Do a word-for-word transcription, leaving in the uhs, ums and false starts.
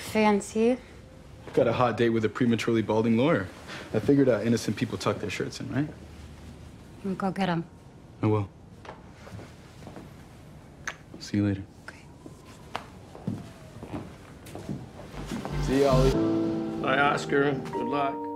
fancy. Got a hot date with a prematurely balding lawyer. I figured uh, innocent people tuck their shirts in, right? Go get him. I will. See you later. Okay. See you, Ollie. Bye, Oscar. Good luck.